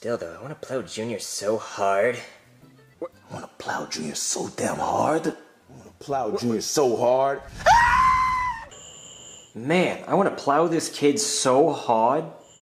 Still though, I want to plow Junior so hard. I want to plow Junior so damn hard. I want to plow Junior so hard. Man, I want to plow this kid so hard.